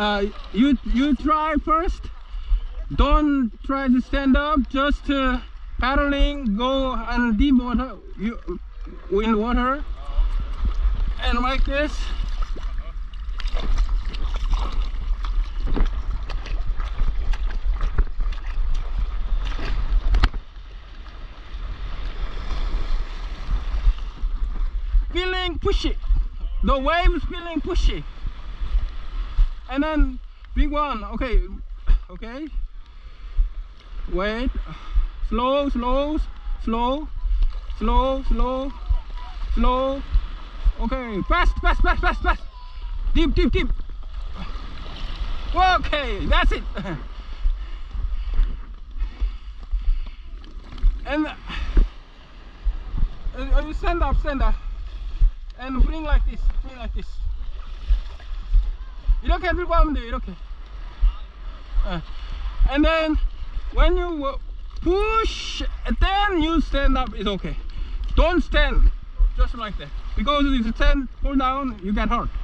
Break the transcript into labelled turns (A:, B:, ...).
A: you try first. Don't try to stand up. Just paddling. Go on deep water. In water, and like this. Feeling pushy. The waves feeling pushy. And then big one. Okay. Wait. Slow. Okay. Fast. Deep. Okay. That's it. And you stand up. And bring like this. 이렇게 들고 하면 돼요. 이렇게. And then when you push, then you stand up. It's okay. Don't stand just like that, because if you stand, fall down, you get hurt.